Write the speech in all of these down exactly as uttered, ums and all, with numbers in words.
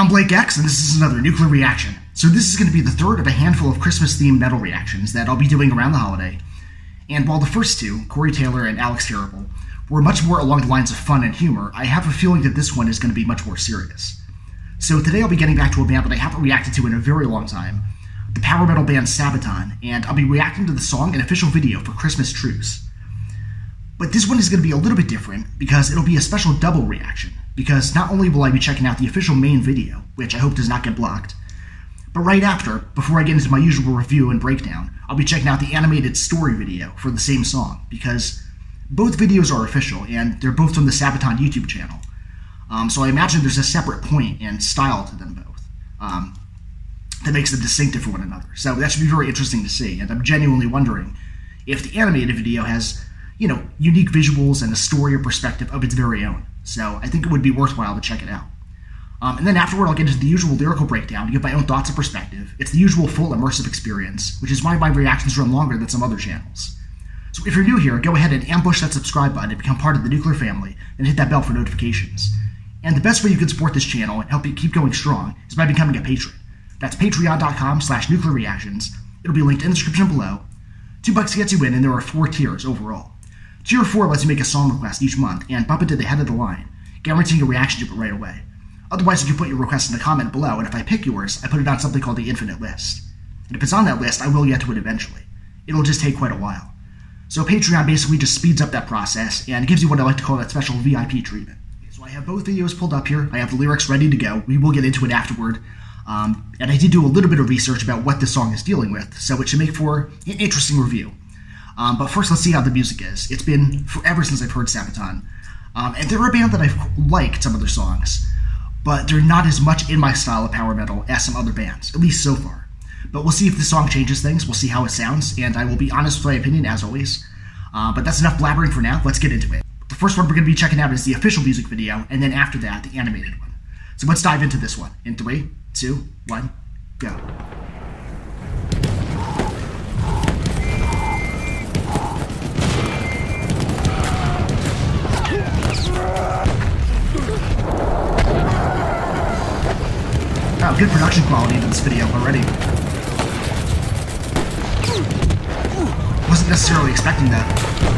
Blake X, and this is another Nuclear Reaction. So this is going to be the third of a handful of Christmas-themed metal reactions that I'll be doing around the holiday. And while the first two, Corey Taylor and Alex Terrible, were much more along the lines of fun and humor, I have a feeling that this one is going to be much more serious. So today I'll be getting back to a band that I haven't reacted to in a very long time, the power metal band Sabaton, and I'll be reacting to the song and official video for Christmas Truce. But this one is going to be a little bit different because it'll be a special double reaction, because not only will I be checking out the official main video, which I hope does not get blocked, but right after, before I get into my usual review and breakdown, I'll be checking out the animated story video for the same song, because both videos are official, and they're both from the Sabaton YouTube channel. Um, so I imagine there's a separate point and style to them both um, that makes them distinctive from one another. So that should be very interesting to see, and I'm genuinely wondering if the animated video has, you know, unique visuals and a story or perspective of its very own. So I think it would be worthwhile to check it out. Um, and then afterward, I'll get into the usual lyrical breakdown to give my own thoughts and perspective. It's the usual full immersive experience, which is why my reactions run longer than some other channels. So if you're new here, go ahead and ambush that subscribe button and become part of the Nuclear family, and hit that bell for notifications. And the best way you can support this channel and help it keep going strong is by becoming a patron. That's patreon.com slash nuclear reactions. It'll be linked in the description below. Two bucks gets you in, and there are four tiers overall. Tier four lets you make a song request each month and bump it to the head of the line, guaranteeing a reaction to it right away. Otherwise, you can put your request in the comment below, and if I pick yours, I put it on something called the Infinite List. And if it's on that list, I will get to it eventually. It'll just take quite a while. So Patreon basically just speeds up that process and gives you what I like to call that special V I P treatment. So I have both videos pulled up here. I have the lyrics ready to go. We will get into it afterward. Um, and I did do a little bit of research about what this song is dealing with, so it should make for an interesting review. Um, but first, let's see how the music is. It's been forever since I've heard Sabaton. Um, and they're a band that I've liked some of their songs, but they're not as much in my style of power metal as some other bands, at least so far. But we'll see if the song changes things, we'll see how it sounds, and I will be honest with my opinion, as always. Uh, but that's enough blabbering for now, let's get into it. The first one we're going to be checking out is the official music video, and then after that, the animated one. So let's dive into this one. In three, two, one, go. Wow, good production quality in this video already. Wasn't necessarily expecting that.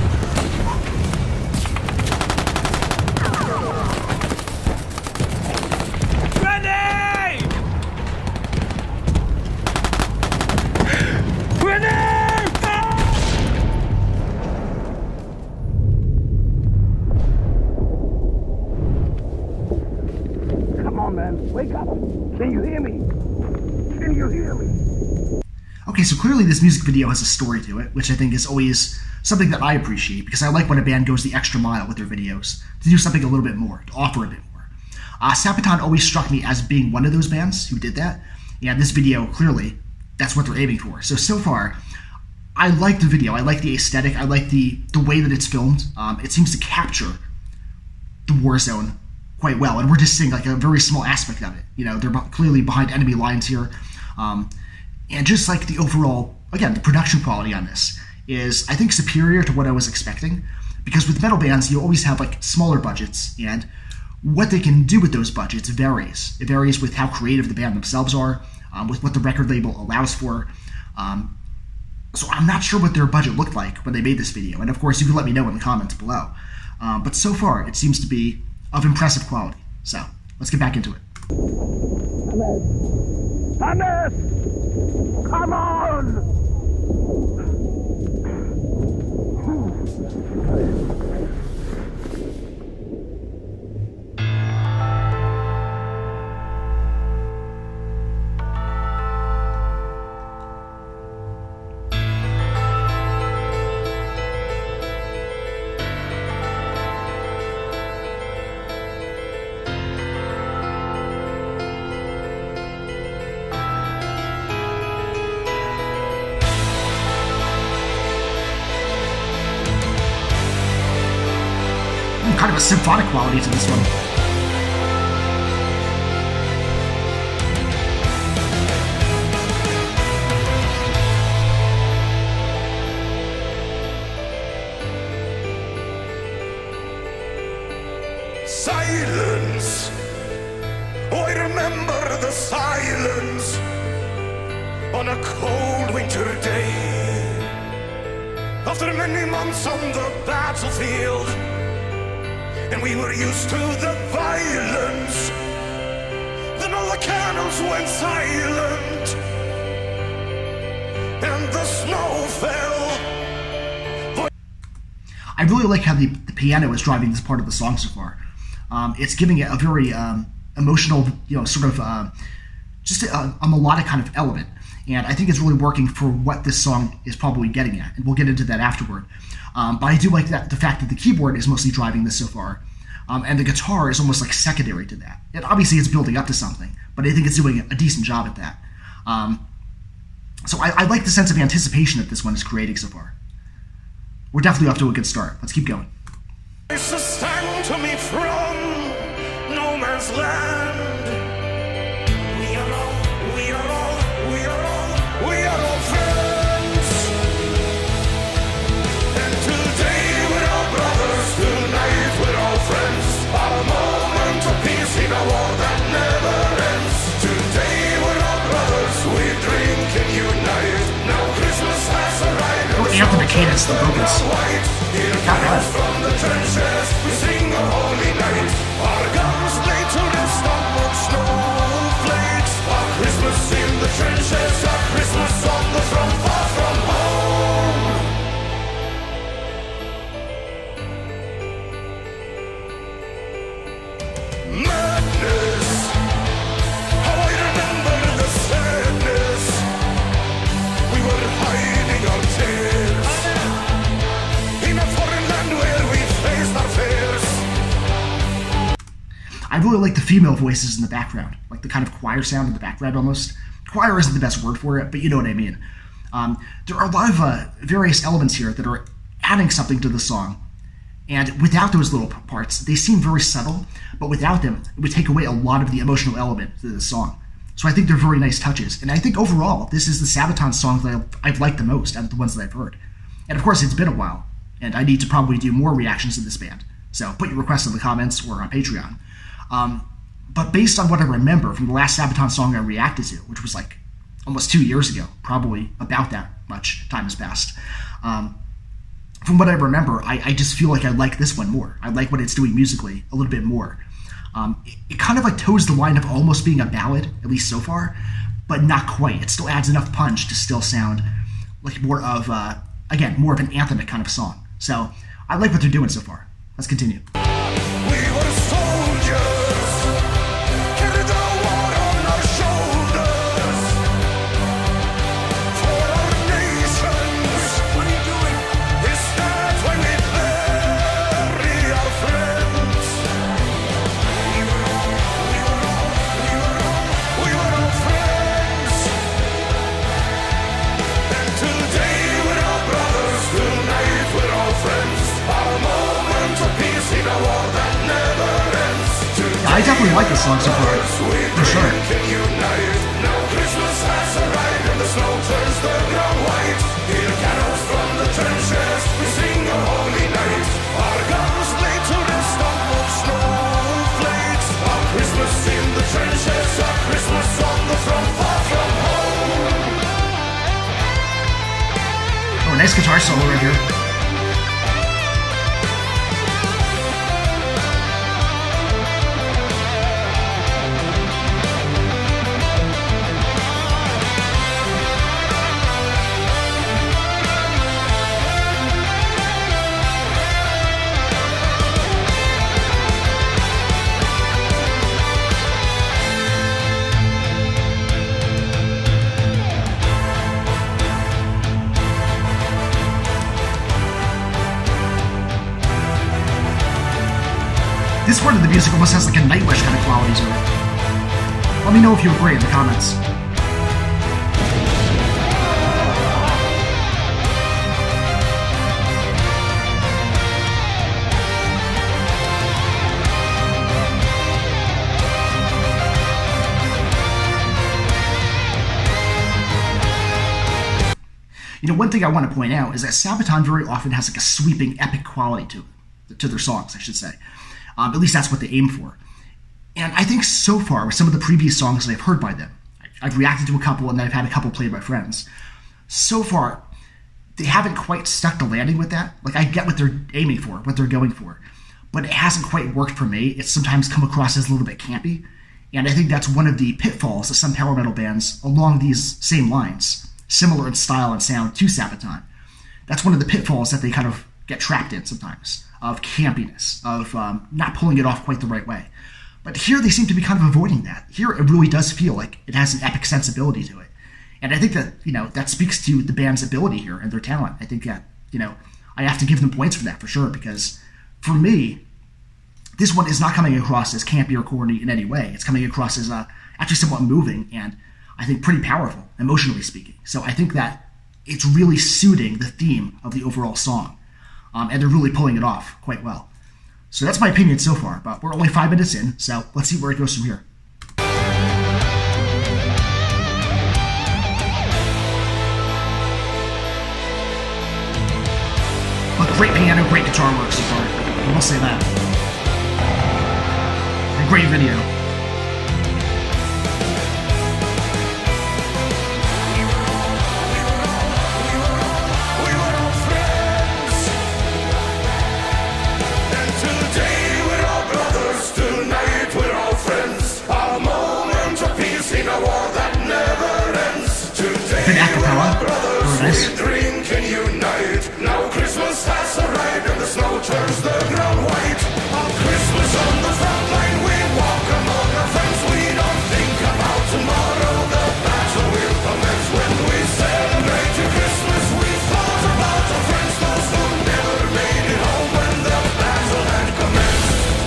Wake up! Can you hear me? Can you hear me? Okay, so clearly this music video has a story to it, which I think is always something that I appreciate, because I like when a band goes the extra mile with their videos, to do something a little bit more, to offer a bit more. Uh, Sabaton always struck me as being one of those bands who did that, and this video, clearly, that's what they're aiming for. So, so far, I like the video, I like the aesthetic, I like the, the way that it's filmed. Um, it seems to capture the war zone quite well, and we're just seeing like a very small aspect of it. You know, they're clearly behind enemy lines here, um, and just like the overall, again, the production quality on this is, I think, superior to what I was expecting, because with metal bands, you always have like smaller budgets, and what they can do with those budgets varies. It varies with how creative the band themselves are, um, with what the record label allows for. Um, so I'm not sure what their budget looked like when they made this video, and of course, you can let me know in the comments below. Um, but so far, it seems to be of impressive quality. So, let's get back into it. Hannes! Hannes! Come on! Kind of a symphonic quality to this one. Silence! I remember After many months on the battlefield, and we were used to the violence, then all the cannons went silent, and the snow fell. I really like how the, the piano is driving this part of the song so far. Um, it's giving it a very um, emotional, you know, sort of uh, just a, a melodic kind of element. And I think it's really working for what this song is probably getting at. And we'll get into that afterward. Um, but I do like that the fact that the keyboard is mostly driving this so far. Um, and the guitar is almost like secondary to that. And obviously it's building up to something, but I think it's doing a decent job at that. Um, so I, I like the sense of anticipation that this one is creating so far. We're definitely off to a good start. Let's keep going. Stand to me from no man's land. We are all, we are all, we are all, we are all friends. And today we're all brothers, tonight we're all friends. A moment of peace in a war that never ends. Today we're all brothers, we drink and unite. Now Christmas has arrived. Oh, Anthony Cadence, the vocals. From the trenches, we sing a holy night. Our guns lay to rest on wood snowflakes. Our Christmas in the trenches, our Christmas on the front, far from home. Madness, how I remember the sadness. We were hiding our tears in a foreign land where we faced our fears. I really like the female voices in the background, like the kind of choir sound in the background almost. Choir isn't the best word for it, but you know what I mean. Um, there are a lot of uh, various elements here that are adding something to the song. And without those little parts, they seem very subtle, but without them, it would take away a lot of the emotional element to the song. So I think they're very nice touches. And I think overall, this is the Sabaton song that I've, I've liked the most out of the ones that I've heard. And of course, it's been a while, and I need to probably do more reactions to this band. So put your requests in the comments or on Patreon. Um, but based on what I remember from the last Sabaton song I reacted to, which was like almost two years ago, probably about that much time has passed, um, from what I remember, I, I just feel like I like this one more. I like what it's doing musically a little bit more. Um, it, it kind of like toes the line of almost being a ballad, at least so far, but not quite. It still adds enough punch to still sound like more of, uh, again, more of an anthemic kind of song. So I like what they're doing so far. Let's continue. We were soldiers, carried the war on our shoulders, for our nations. What are you doing? Is that why we bury our friends? We were all, we were all, we were all, we were all friends. And today we're all brothers, tonight we're all friends. Our moment of peace in a war that never ends. I definitely like this song so far, for sure. Now Christmas has arrived and the snow turns the ground white. Hear carols from the trenches, we sing a holy night. Our guns lay to rest on wood snowflakes. Our Christmas in the trenches, our Christmas on the front, far from home. Oh, nice guitar solo right here. This part of the music almost has like a Nightwish kind of quality to it. Let me know if you agree in the comments. You know, one thing I want to point out is that Sabaton very often has like a sweeping, epic quality to it, to their songs, I should say. Um, at least that's what they aim for. And I think so far, with some of the previous songs that I've heard by them, I've reacted to a couple and then I've had a couple played by friends. So far, they haven't quite stuck the landing with that. Like, I get what they're aiming for, what they're going for, but it hasn't quite worked for me. It's sometimes come across as a little bit campy, and I think that's one of the pitfalls of some power metal bands along these same lines, similar in style and sound to Sabaton. That's one of the pitfalls that they kind of get trapped in sometimes, of campiness, of um, not pulling it off quite the right way. But here they seem to be kind of avoiding that. Here it really does feel like it has an epic sensibility to it. And I think that, you know, that speaks to the band's ability here and their talent. I think that, you know, I have to give them points for that for sure, because for me, this one is not coming across as campy or corny in any way. It's coming across as uh, actually somewhat moving and I think pretty powerful, emotionally speaking. So I think that it's really suiting the theme of the overall song. Um, and they're really pulling it off quite well. So that's my opinion so far, but we're only five minutes in, so let's see where it goes from here. But great piano, great guitar work so far. I will say that. A great video. Good acapella. Very nice. We drink and unite. Now Christmas has arrived and the snow turns the ground white. On Christmas on the front line we walk among our friends. We don't think about tomorrow. The battle will commence when we celebrate to Christmas. We thought about our friends, those who never made it home when the battle had commenced.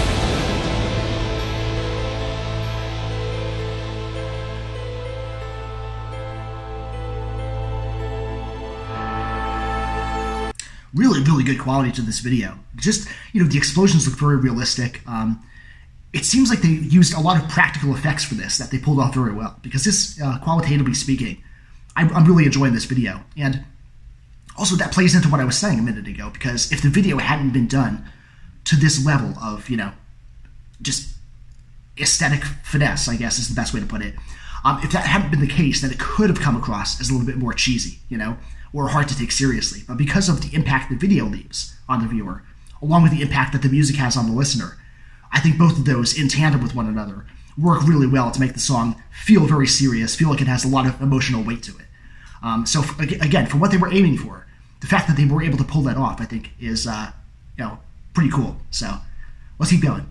Really, really good quality to this video. Just, you know, the explosions look very realistic. Um, it seems like they used a lot of practical effects for this that they pulled off very well. Because this, uh, qualitatively speaking, I, I'm really enjoying this video. And also that plays into what I was saying a minute ago. Because if the video hadn't been done to this level of, you know, just aesthetic finesse, I guess is the best way to put it. Um, if that hadn't been the case, then it could have come across as a little bit more cheesy, you know, or hard to take seriously. But because of the impact the video leaves on the viewer, along with the impact that the music has on the listener, I think both of those, in tandem with one another, work really well to make the song feel very serious, feel like it has a lot of emotional weight to it. Um, so, for, again, for what they were aiming for, the fact that they were able to pull that off, I think, is, uh, you know, pretty cool. So, let's keep going.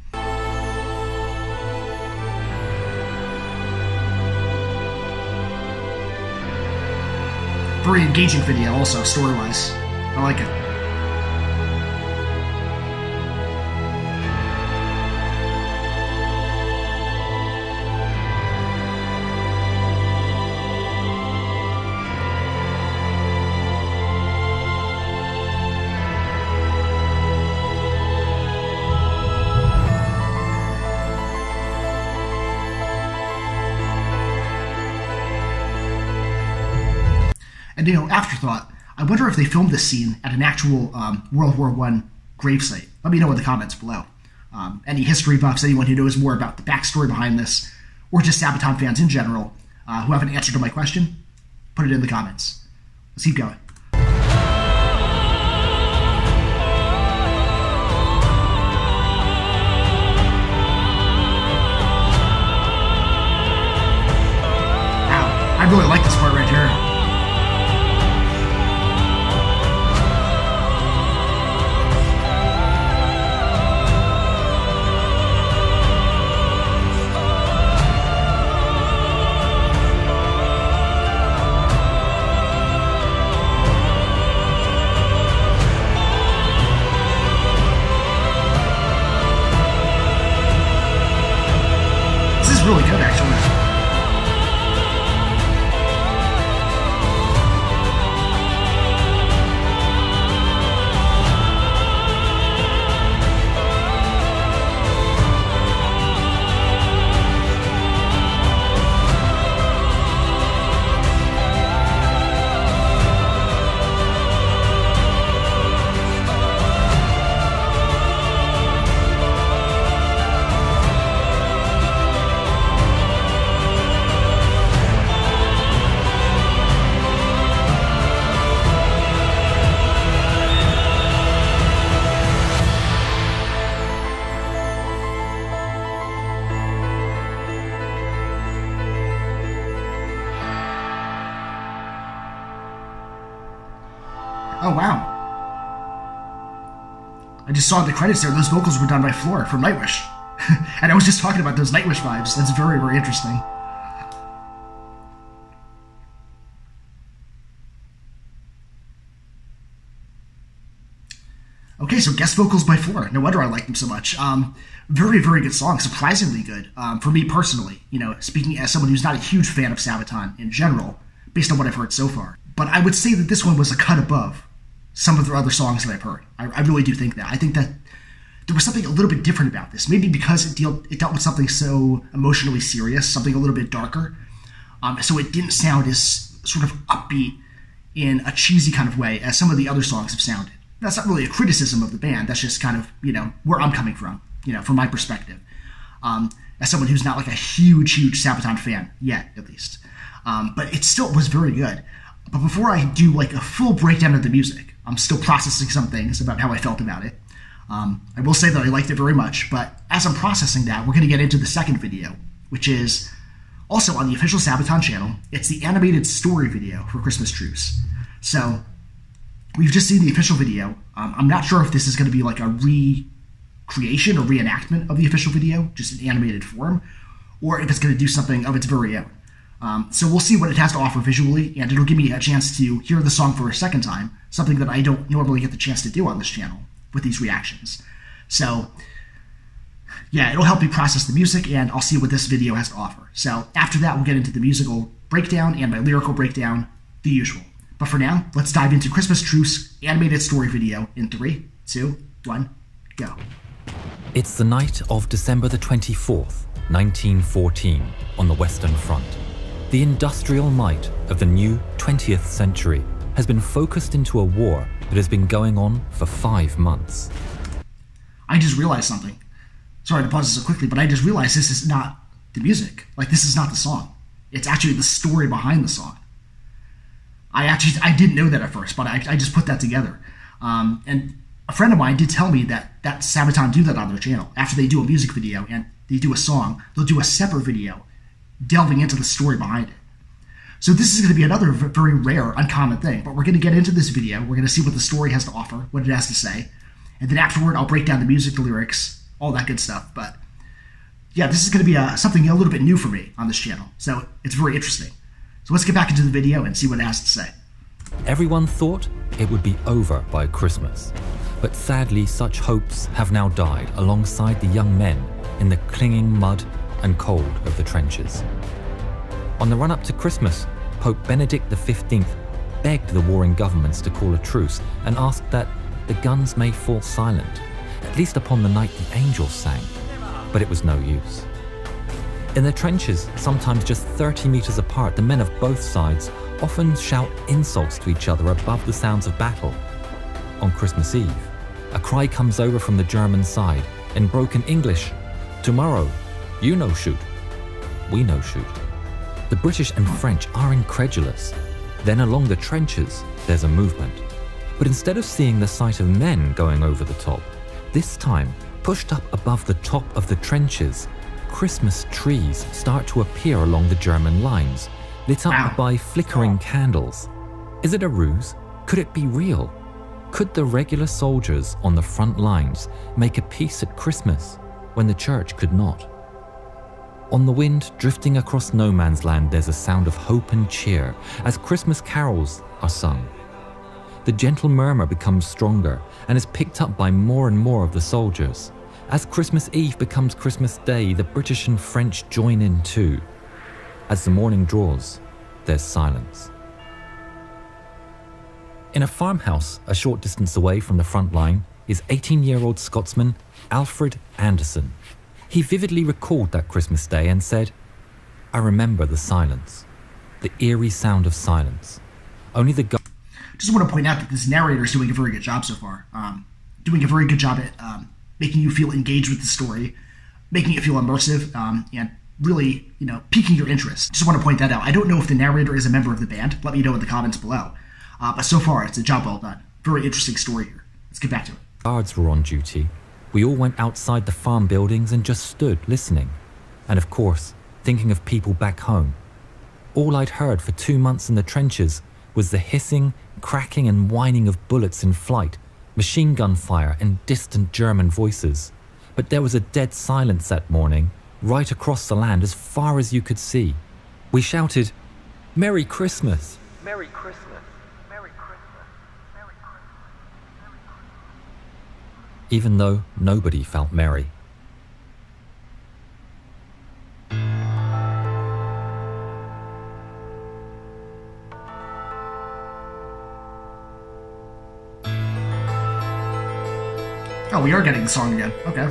Very engaging video also, story-wise. I like it. And, you know, afterthought, I wonder if they filmed this scene at an actual um, World War One gravesite. Let me know in the comments below. Um, any history buffs, anyone who knows more about the backstory behind this, or just Sabaton fans in general uh, who have an answer to my question, put it in the comments. Let's keep going. Wow, I really like this part right here. Really good, actually. Oh, wow. I just saw in the credits there, those vocals were done by Floor from Nightwish. And I was just talking about those Nightwish vibes. That's very, very interesting. Okay, so guest vocals by Floor. No wonder I liked them so much. Um, very, very good song. Surprisingly good. Um, for me personally, you know, speaking as someone who's not a huge fan of Sabaton in general, based on what I've heard so far. But I would say that this one was a cut above some of the other songs that I've heard. I, I really do think that. I think that there was something a little bit different about this. Maybe because it, deal, it dealt with something so emotionally serious, something a little bit darker. Um, so it didn't sound as sort of upbeat in a cheesy kind of way as some of the other songs have sounded. That's not really a criticism of the band. That's just kind of, you know, where I'm coming from, you know, from my perspective. Um, as someone who's not like a huge, huge Sabaton fan yet, at least. Um, but it still was very good. But before I do like a full breakdown of the music, I'm still processing some things about how I felt about it. Um, I will say that I liked it very much, but as I'm processing that, we're going to get into the second video, which is also on the official Sabaton channel. It's the animated story video for Christmas Truce. So we've just seen the official video. Um, I'm not sure if this is going to be like a recreation or reenactment of the official video, just in animated form, or if it's going to do something of its very own. Um, so we'll see what it has to offer visually, and it'll give me a chance to hear the song for a second time, something that I don't normally get the chance to do on this channel with these reactions. So yeah, it'll help me process the music, and I'll see what this video has to offer. So after that, we'll get into the musical breakdown and my lyrical breakdown, the usual. But for now, let's dive into Christmas Truce animated story video in three, two, one, go. It's the night of December the twenty-fourth, nineteen fourteen, on the Western Front. The industrial might of the new twentieth century has been focused into a war that has been going on for five months. I just realized something. Sorry to pause this so quickly, but I just realized this is not the music. Like, this is not the song. It's actually the story behind the song. I actually, I didn't know that at first, but I, I just put that together. Um, and a friend of mine did tell me that, that Sabaton do that on their channel. After they do a music video and they do a song, they'll do a separate video delving into the story behind it. So this is going to be another very rare, uncommon thing, but we're going to get into this video. We're going to see what the story has to offer, what it has to say, and then afterward I'll break down the music, the lyrics, all that good stuff. But yeah, this is going to be a, something a little bit new for me on this channel, so it's very interesting. So let's get back into the video and see what it has to say. Everyone thought it would be over by Christmas, but sadly such hopes have now died alongside the young men in the clinging mud and cold of the trenches. On the run-up to Christmas, Pope Benedict the fifteenth begged the warring governments to call a truce and asked that the guns may fall silent, at least upon the night the angels sang, but it was no use. In the trenches, sometimes just thirty meters apart, the men of both sides often shout insults to each other above the sounds of battle. On Christmas Eve, a cry comes over from the German side in broken English, "Tomorrow, you no shoot, we no shoot." The British and French are incredulous. Then along the trenches, there's a movement. But instead of seeing the sight of men going over the top, this time, pushed up above the top of the trenches, Christmas trees start to appear along the German lines, lit up Wow. by flickering candles. Is it a ruse? Could it be real? Could the regular soldiers on the front lines make a peace at Christmas when the church could not? On the wind, drifting across no man's land, there's a sound of hope and cheer as Christmas carols are sung. The gentle murmur becomes stronger and is picked up by more and more of the soldiers. As Christmas Eve becomes Christmas Day, the British and French join in too. As the morning draws, there's silence. In a farmhouse a short distance away from the front line is eighteen-year-old Scotsman Alfred Anderson. He vividly recalled that Christmas Day and said, "I remember the silence, the eerie sound of silence. Only the gu- Just want to point out that this narrator is doing a very good job so far. Um, doing a very good job at um, making you feel engaged with the story, making it feel immersive, um, and really, you know, piquing your interest. Just want to point that out. I don't know if the narrator is a member of the band. Let me know in the comments below. Uh, but so far, it's a job well done. Very interesting story here. Let's get back to it. guards were on duty. We all went outside the farm buildings and just stood listening. And of course, thinking of people back home. All I'd heard for two months in the trenches was the hissing, cracking and whining of bullets in flight, machine gun fire and distant German voices. But there was a dead silence that morning, right across the land as far as you could see. We shouted, "Merry Christmas! Merry Christmas! Merry Christmas! Merry Christmas!" Even though nobody felt merry. Oh, we are getting the song again. Okay.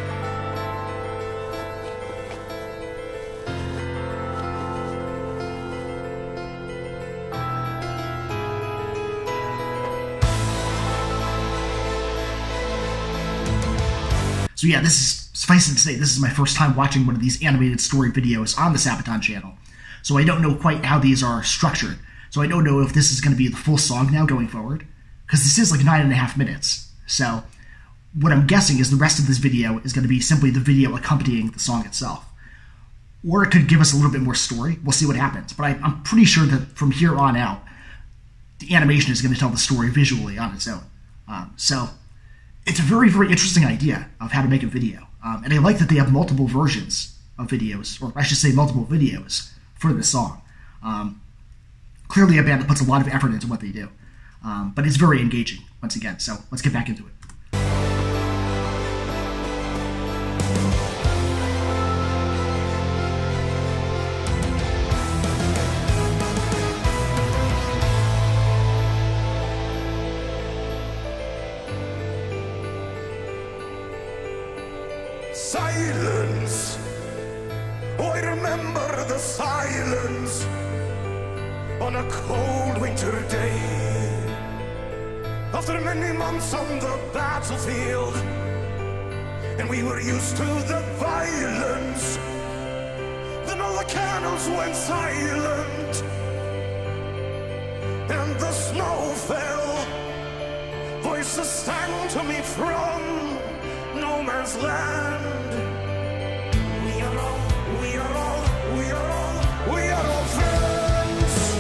So yeah, this is, suffice it to say, this is my first time watching one of these animated story videos on the Sabaton channel. So I don't know quite how these are structured. So I don't know if this is going to be the full song now going forward, because this is like nine and a half minutes. So what I'm guessing is the rest of this video is going to be simply the video accompanying the song itself. Or it could give us a little bit more story. We'll see what happens. But I, I'm pretty sure that from here on out, the animation is going to tell the story visually on its own. Um, so it's a very, very interesting idea of how to make a video. Um, and I like that they have multiple versions of videos, or I should say multiple videos for this song. Um, clearly a band that puts a lot of effort into what they do. Um, but it's very engaging, once again. So let's get back into it. Silence. Oh, I remember the silence on a cold winter day. After many months on the battlefield, and we were used to the violence, then all the cannons went silent, and the snow fell. Voices sang to me from no man's land. We are all, we are all, we are all, we are all friends.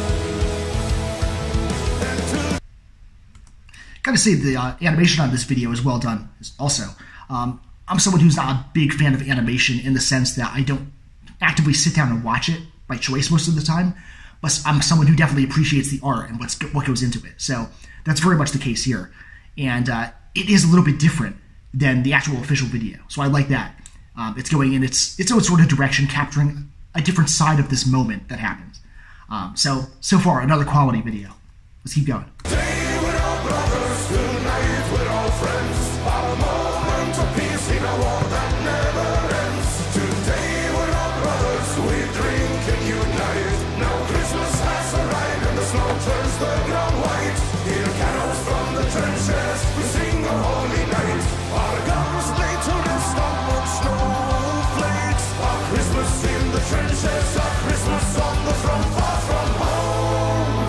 And to Gotta say, the uh, animation on this video is well done also. Um, I'm someone who's not a big fan of animation in the sense that I don't actively sit down and watch it by choice most of the time, but I'm someone who definitely appreciates the art and what's what goes into it. So that's very much the case here. And uh, it is a little bit different than the actual official video. So I like that. Um, it's going in its, its own sort of direction, capturing a different side of this moment that happens. Um, so, so far, another quality video. Let's keep going. Today we're all brothers, tonight we're all friends. Our moment of peace in a war that never ends. Today we're all brothers, we drink and unite. Now Christmas has arrived and the snow turns the ground white. Hear carols from the trenches, we sing a holy night. Our guns lay to rest on wood snowflakes. Our Christmas in the trenches, our Christmas on the front, far from home.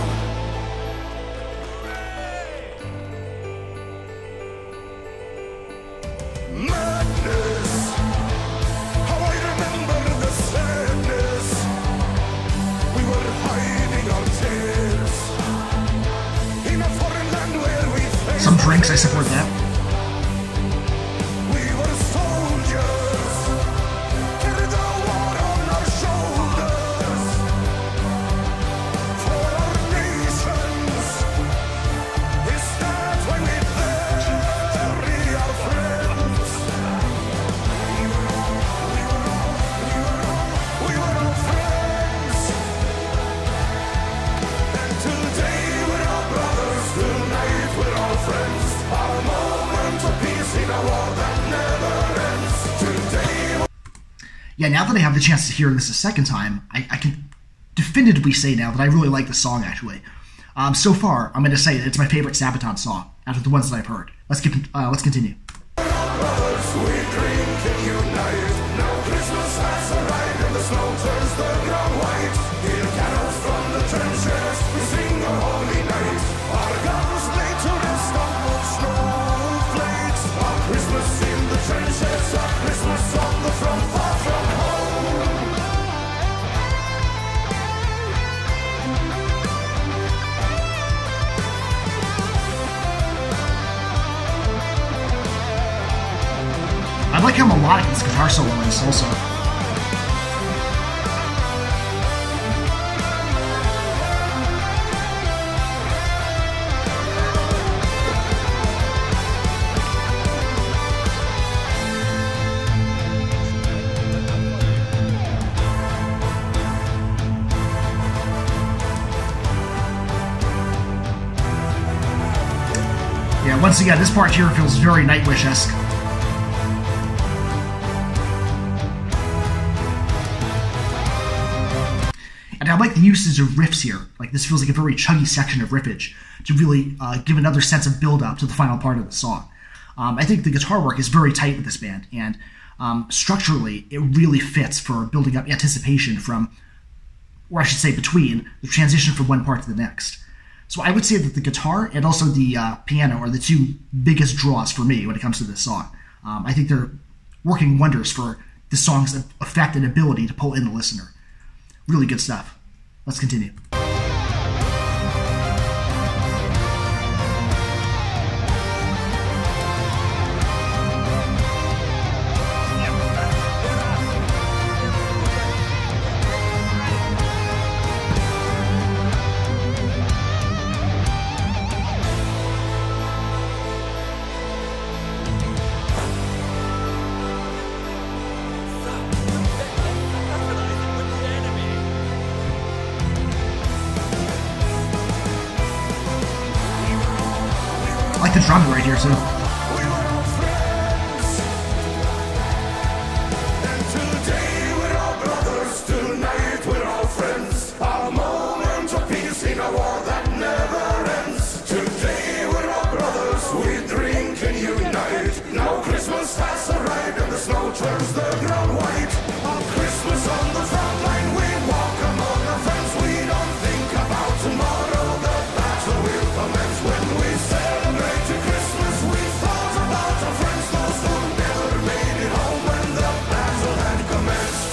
Madness, how I remember the sadness. We were hiding our tears in a foreign land where we faced Some drinks, I support that. we were soldiers, carried the war on our shoulders. For our nations, is that why we bury our friends? We were all, we were all, we were all, we were all friends. And today we're all brothers, tonight we're all friends. Our moment of peace in a war that never ends. Today. Yeah, now that I have the chance to hear this a second time, I, I can definitively say now that I really like the song, actually. Um, so far, I'm going to say that it's my favorite Sabaton song out of the ones that I've heard. Let's, keep, uh, let's continue. Brothers, we drink and unite. Now Christmas has arrived and the snow turns the ground white. Hear carols from the trenches, we sing a holy night. Our guns lay to rest on wood snowflakes. Our Christmas in the trenches, our Christmas on the front, far from home. how melodic this guitar solo is also. Yeah, once again, this part here feels very Nightwish-esque. And I like the usage of riffs here. Like, this feels like a very chuggy section of riffage to really uh, give another sense of build-up to the final part of the song. Um, I think the guitar work is very tight with this band, and um, structurally, it really fits for building up anticipation from, or I should say between, the transition from one part to the next. So I would say that the guitar and also the uh, piano are the two biggest draws for me when it comes to this song. Um, I think they're working wonders for this song's effect and ability to pull in the listener. Really good stuff. Let's continue. I like the drummer right here, too. We were all friends, and today we're all brothers. Tonight we're all friends. A moment of peace in a war that never ends. Today we're all brothers. We drink and unite. Now Christmas has arrived and the snow turns the ground white. On Christmas on the front line we walk among our friends. We don't think about tomorrow. The battle will commence when we celebrate Christmas. We thought about our friends, those who never made it home when the battle had commenced.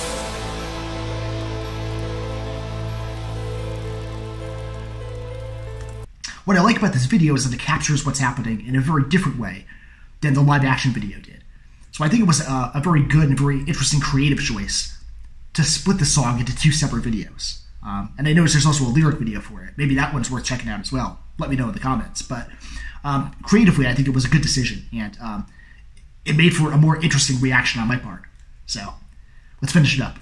What I like about this video is that it captures what's happening in a very different way than the live action video did. So I think it was a, a very good and very interesting creative choice to split the song into two separate videos. Um, and I noticed there's also a lyric video for it. Maybe that one's worth checking out as well. Let me know in the comments. But um, creatively, I think it was a good decision, and um, it made for a more interesting reaction on my part. So let's finish it up.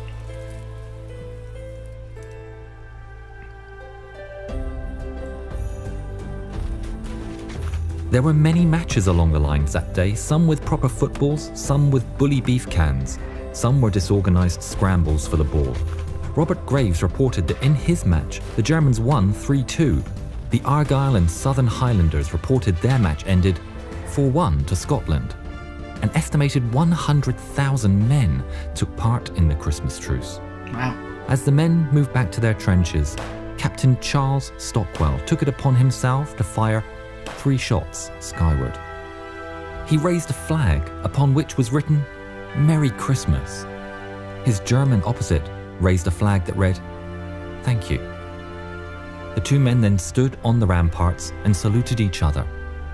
There were many matches along the lines that day, some with proper footballs, some with bully beef cans, some were disorganised scrambles for the ball. Robert Graves reported that in his match, the Germans won three two. The Argyll and Southern Highlanders reported their match ended four one to Scotland. An estimated one hundred thousand men took part in the Christmas truce. Wow. As the men moved back to their trenches, Captain Charles Stockwell took it upon himself to fire three shots skyward. He raised a flag upon which was written, "Merry Christmas." His German opposite raised a flag that read, "Thank you." The two men then stood on the ramparts and saluted each other.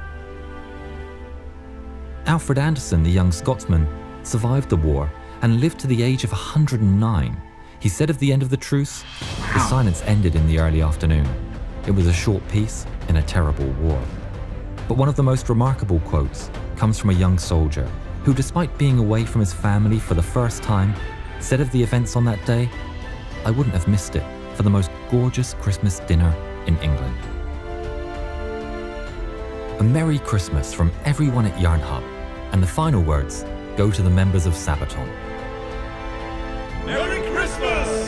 Alfred Anderson, the young Scotsman, survived the war and lived to the age of one hundred nine. He said of the end of the truce, "The silence ended in the early afternoon. It was a short peace in a terrible war." But one of the most remarkable quotes comes from a young soldier who, despite being away from his family for the first time, said of the events on that day, "I wouldn't have missed it for the most gorgeous Christmas dinner in England." A Merry Christmas from everyone at Yarn Hub, and the final words go to the members of Sabaton. Merry Christmas!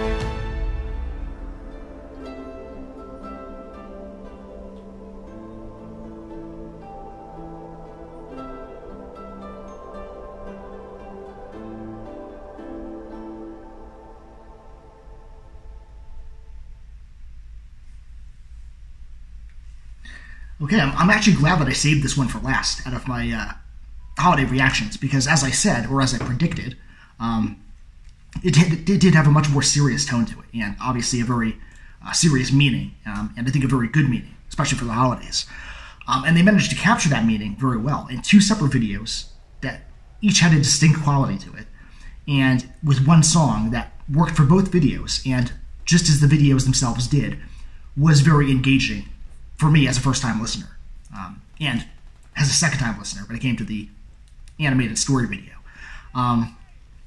Okay, I'm, I'm actually glad that I saved this one for last out of my uh, holiday reactions, because as I said, or as I predicted, um, it, did, it did have a much more serious tone to it, and obviously a very uh, serious meaning, um, and I think a very good meaning, especially for the holidays. Um, and they managed to capture that meaning very well in two separate videos that each had a distinct quality to it, and with one song that worked for both videos, and just as the videos themselves did, was very engaging for me as a first-time listener, um, and as a second-time listener when it came to the animated story video. Um,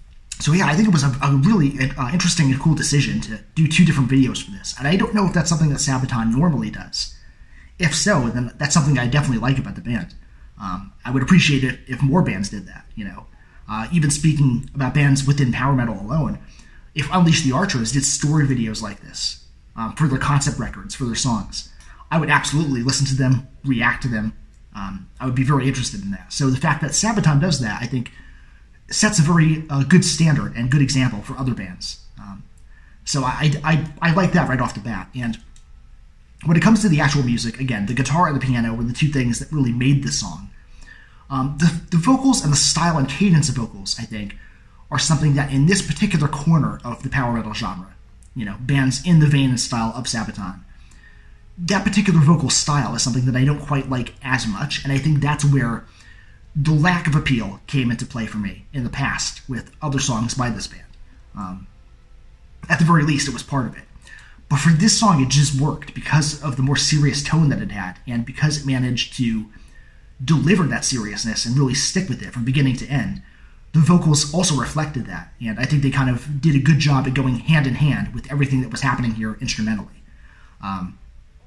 so yeah, I think it was a, a really uh, interesting and cool decision to do two different videos for this, and I don't know if that's something that Sabaton normally does. If so, then that's something I definitely like about the band. Um, I would appreciate it if more bands did that, you know. Uh, even speaking about bands within power metal alone, if Unleash the Archers did story videos like this um, for their concept records, for their songs, I would absolutely listen to them, react to them. Um, I would be very interested in that. So the fact that Sabaton does that, I think, sets a very uh, good standard and good example for other bands. Um, so I, I, I like that right off the bat. And when it comes to the actual music, again, the guitar and the piano were the two things that really made this song. Um, the, the vocals and the style and cadence of vocals, I think, are something that in this particular corner of the power metal genre, you know, bands in the vein and style of Sabaton, that particular vocal style is something that I don't quite like as much, and I think that's where the lack of appeal came into play for me in the past with other songs by this band. Um, at the very least, it was part of it. But for this song, it just worked because of the more serious tone that it had, and because it managed to deliver that seriousness and really stick with it from beginning to end. The vocals also reflected that, and I think they kind of did a good job at going hand in hand with everything that was happening here instrumentally. Um,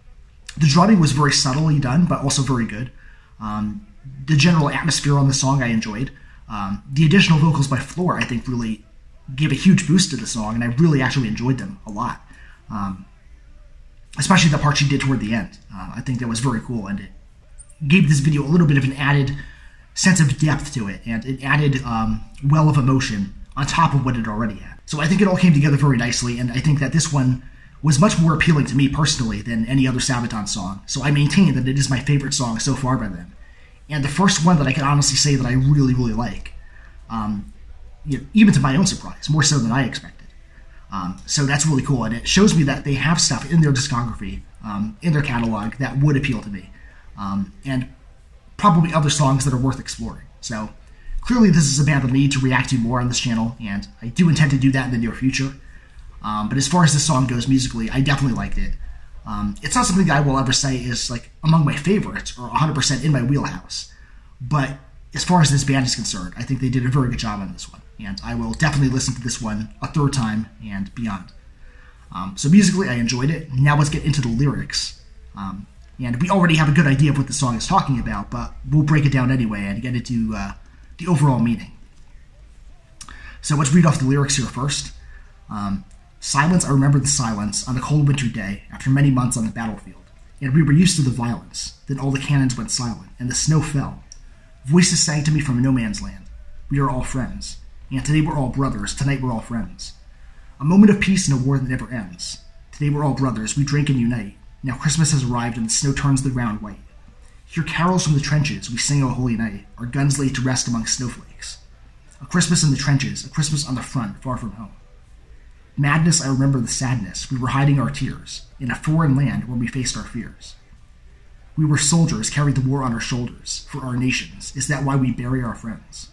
the drumming was very subtly done, but also very good. Um, the general atmosphere on the song I enjoyed. Um, the additional vocals by Floor, I think, really gave a huge boost to the song, and I really actually enjoyed them a lot. Um, especially the part she did toward the end. Uh, I think that was very cool, and it gave this video a little bit of an added sense of depth to it, and it added um, well of emotion on top of what it already had. So I think it all came together very nicely, and I think that this one was much more appealing to me personally than any other Sabaton song. So I maintain that it is my favorite song so far by them, and the first one that I can honestly say that I really, really like, um, you know, even to my own surprise, more so than I expected. Um, so that's really cool, and it shows me that they have stuff in their discography, um, in their catalog, that would appeal to me, um, and probably other songs that are worth exploring. So clearly this is a band I need to react to more on this channel, and I do intend to do that in the near future. Um, but as far as this song goes musically, I definitely liked it. Um, it's not something that I will ever say is like among my favorites or one hundred percent in my wheelhouse, but as far as this band is concerned, I think they did a very good job on this one, and I will definitely listen to this one a third time and beyond. Um, so musically, I enjoyed it. Now let's get into the lyrics. Um, and we already have a good idea of what the song is talking about, but we'll break it down anyway and get into uh, the overall meaning. So let's read off the lyrics here first. Um, Silence, I remember the silence on a cold winter day after many months on the battlefield, and we were used to the violence. Then all the cannons went silent, and the snow fell. Voices sang to me from no man's land. We are all friends, and today we're all brothers, tonight we're all friends. A moment of peace in a war that never ends. Today we're all brothers, we drink and unite. Now Christmas has arrived and the snow turns the ground white. Hear carols from the trenches, we sing O Holy Night, our guns laid to rest among snowflakes. A Christmas in the trenches, a Christmas on the front, far from home. Madness, I remember the sadness, we were hiding our tears, in a foreign land where we faced our fears. We were soldiers, carried the war on our shoulders, for our nations. Is that why we bury our friends?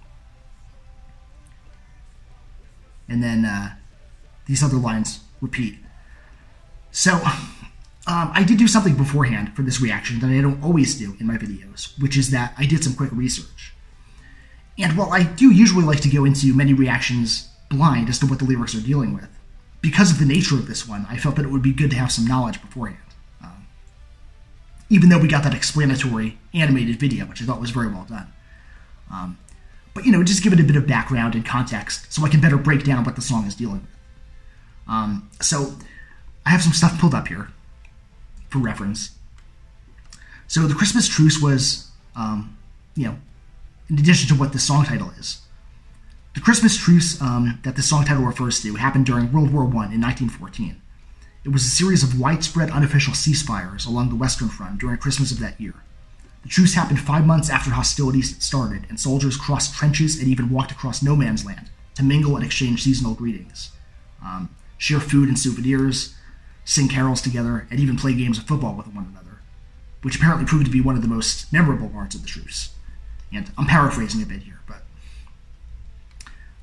And then uh, these other lines repeat. So, um, I did do something beforehand for this reaction that I don't always do in my videos, which is that I did some quick research. And while I do usually like to go into many reactions blind as to what the lyrics are dealing with, because of the nature of this one, I felt that it would be good to have some knowledge beforehand. Um, even though we got that explanatory animated video, which I thought was very well done. Um, but, you know, just give it a bit of background and context so I can better break down what the song is dealing with. Um, so, I have some stuff pulled up here for reference. So, the Christmas truce was, um, you know, in addition to what the song title is. The Christmas truce um, that the song title refers to happened during World War One in nineteen fourteen. It was a series of widespread unofficial ceasefires along the Western Front during Christmas of that year. The truce happened five months after hostilities started, and soldiers crossed trenches and even walked across no man's land to mingle and exchange seasonal greetings, um, share food and souvenirs, sing carols together, and even play games of football with one another, which apparently proved to be one of the most memorable parts of the truce. And I'm paraphrasing a bit here, but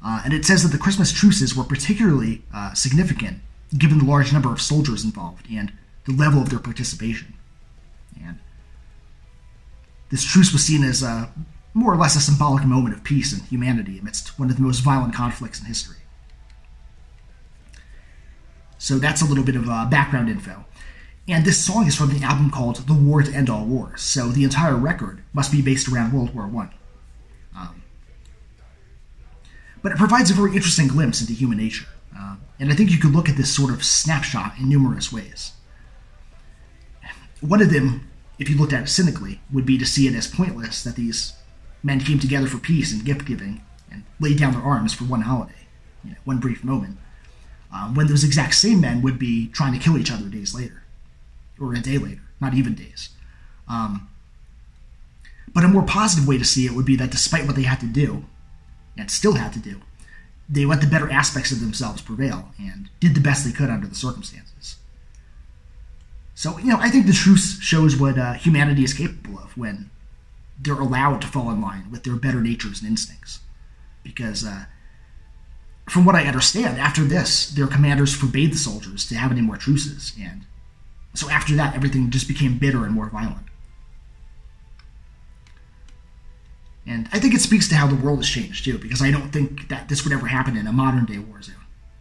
Uh, and it says that the Christmas truces were particularly uh, significant given the large number of soldiers involved and the level of their participation. And this truce was seen as a, more or less a symbolic moment of peace and humanity amidst one of the most violent conflicts in history. So that's a little bit of uh, background info. And this song is from the album called The War to End All Wars, so the entire record must be based around World War One. Um, but it provides a very interesting glimpse into human nature, uh, and I think you could look at this sort of snapshot in numerous ways. One of them, if you looked at it cynically, would be to see it as pointless that these men came together for peace and gift-giving and laid down their arms for one holiday, you know, one brief moment, uh, when those exact same men would be trying to kill each other days later. Or a day later, not even days. Um, but a more positive way to see it would be that despite what they had to do, and still had to do, they let the better aspects of themselves prevail and did the best they could under the circumstances. So, you know, I think the truce shows what uh, humanity is capable of when they're allowed to fall in line with their better natures and instincts. Because, uh, from what I understand, after this, their commanders forbade the soldiers to have any more truces, and so after that, everything just became bitter and more violent. And I think it speaks to how the world has changed, too, because I don't think that this would ever happen in a modern-day war zone.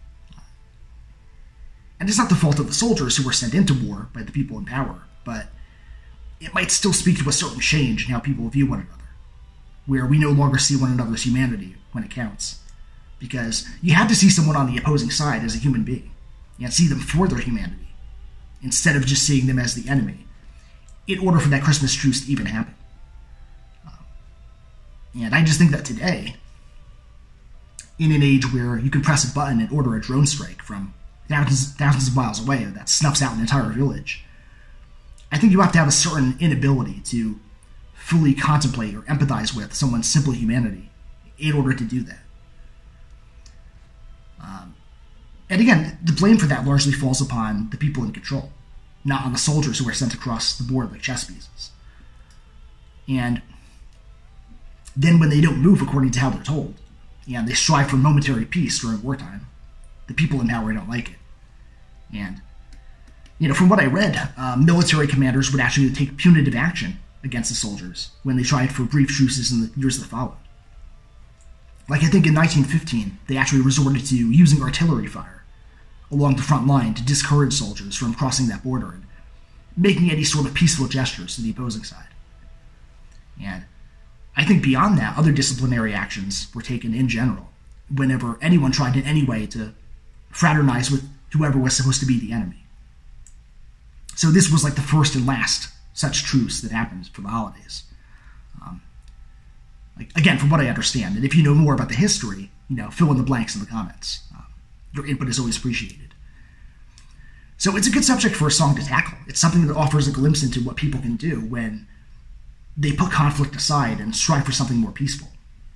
And it's not the fault of the soldiers who were sent into war by the people in power, but it might still speak to a certain change in how people view one another, where we no longer see one another's humanity when it counts. Because you had to see someone on the opposing side as a human being, and see them for their humanity, instead of just seeing them as the enemy, in order for that Christmas truce to even happen. Uh, and I just think that today, in an age where you can press a button and order a drone strike from thousands, thousands of miles away that snuffs out an entire village, I think you have to have a certain inability to fully contemplate or empathize with someone's simple humanity in order to do that. Um, And again, the blame for that largely falls upon the people in control, not on the soldiers who are sent across the board like chess pieces. And then when they don't move according to how they're told, and they strive for momentary peace during wartime, the people in power don't like it. And, you know, from what I read, uh, military commanders would actually take punitive action against the soldiers when they tried for brief truces in the years that followed. Like, I think in nineteen fifteen, they actually resorted to using artillery fire along the front line to discourage soldiers from crossing that border and making any sort of peaceful gestures to the opposing side. And I think beyond that, other disciplinary actions were taken in general whenever anyone tried in any way to fraternize with whoever was supposed to be the enemy. So this was like the first and last such truce that happened for the holidays. Um, Like, again, from what I understand, and if you know more about the history, you know, fill in the blanks in the comments. Um, your input is always appreciated. So it's a good subject for a song to tackle. It's something that offers a glimpse into what people can do when they put conflict aside and strive for something more peaceful.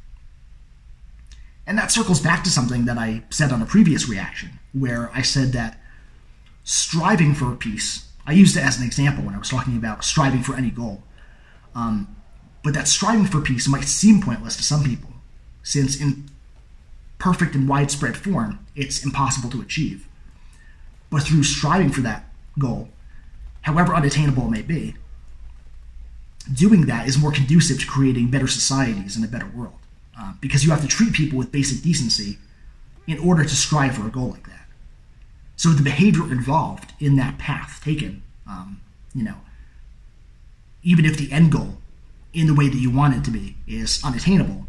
And that circles back to something that I said on a previous reaction, where I said that striving for peace, I used it as an example when I was talking about striving for any goal, um, but that striving for peace might seem pointless to some people, since in perfect and widespread form, it's impossible to achieve. But through striving for that goal, however unattainable it may be, doing that is more conducive to creating better societies and a better world, uh, because you have to treat people with basic decency in order to strive for a goal like that. So the behavior involved in that path taken, um, you know, even if the end goal in the way that you want it to be is unattainable,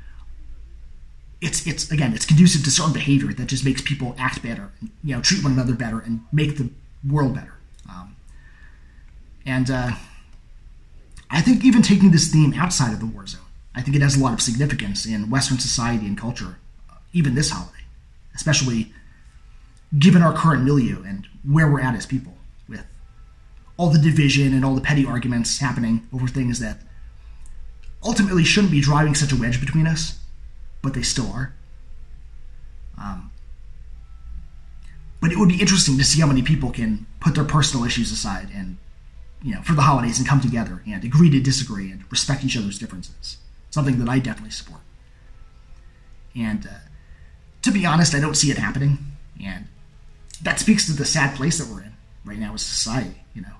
it's it's again it's conducive to certain behavior that just makes people act better, you know, treat one another better, and make the world better. Um, and uh, I think even taking this theme outside of the war zone, I think it has a lot of significance in Western society and culture, uh, even this holiday, especially given our current milieu and where we're at as people, with all the division and all the petty arguments happening over things that ultimately shouldn't be driving such a wedge between us, but they still are. Um, but it would be interesting to see how many people can put their personal issues aside and, you know, for the holidays and come together and agree to disagree and respect each other's differences. Something that I definitely support. And uh, to be honest, I don't see it happening, and that speaks to the sad place that we're in right now as a society, you know.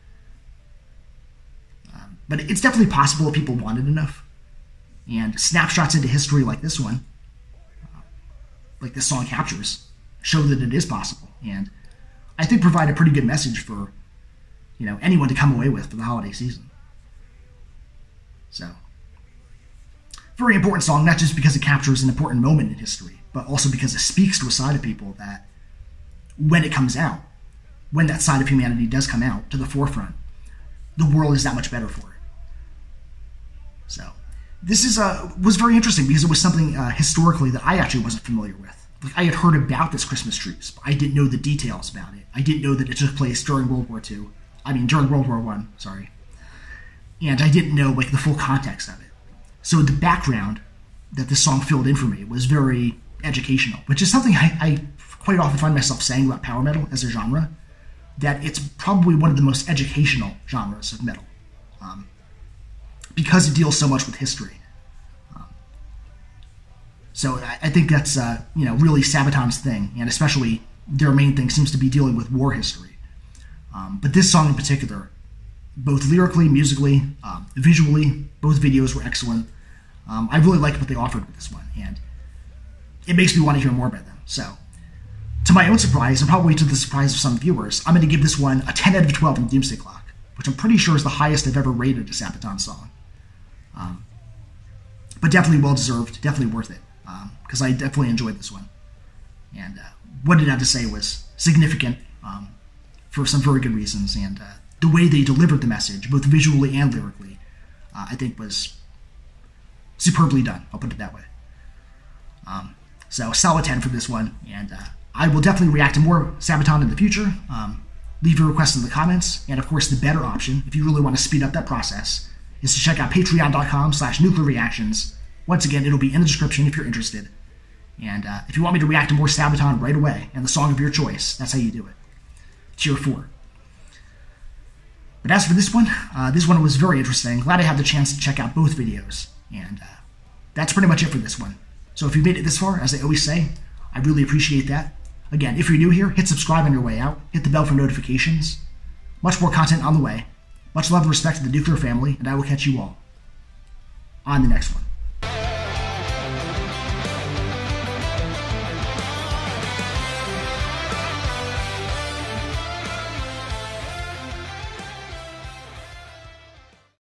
Um, but it's definitely possible if people wanted enough, and snapshots into history like this one, uh, like this song captures, show that it is possible, and I think provide a pretty good message for, you know, anyone to come away with for the holiday season. So, very important song, not just because it captures an important moment in history, but also because it speaks to a side of people that, when it comes out, when that side of humanity does come out to the forefront, the world is that much better for it. So, this is uh, was very interesting because it was something uh, historically that I actually wasn't familiar with. Like, I had heard about this Christmas trees, but I didn't know the details about it. I didn't know that it took place during World War Two. I mean, during World War One, sorry. And I didn't know, like, the full context of it. So the background that this song filled in for me was very educational, which is something I, I quite often find myself saying about power metal as a genre, that it's probably one of the most educational genres of metal, um, because it deals so much with history. Um, so I, I think that's, uh, you know, really Sabaton's thing, and especially their main thing seems to be dealing with war history. Um, but this song in particular, both lyrically, musically, um, visually, both videos were excellent. Um, I really liked what they offered with this one, and it makes me want to hear more about them. So, to my own surprise, and probably to the surprise of some viewers, I'm going to give this one a ten out of twelve in Doomsday Clock, which I'm pretty sure is the highest I've ever rated a Sabaton song. Um, but definitely well-deserved, definitely worth it, because um, I definitely enjoyed this one. And uh, what it had to say was significant, um, for some very good reasons, and uh, the way they delivered the message, both visually and lyrically, uh, I think was superbly done, I'll put it that way. Um, so, solid ten for this one, and uh, I will definitely react to more Sabaton in the future. Um, leave your requests in the comments, and of course the better option, if you really want to speed up that process, is to check out patreon.com slash nuclear reactions. Once again, it'll be in the description if you're interested. And uh, if you want me to react to more Sabaton right away, and the song of your choice, that's how you do it. Tier four. But as for this one, uh, this one was very interesting. Glad I had the chance to check out both videos. And uh, that's pretty much it for this one. So if you made it this far, as I always say, I really appreciate that. Again, if you're new here, hit subscribe on your way out. Hit the bell for notifications. Much more content on the way. Much love and respect to the nuclear family, and I will catch you all on the next one.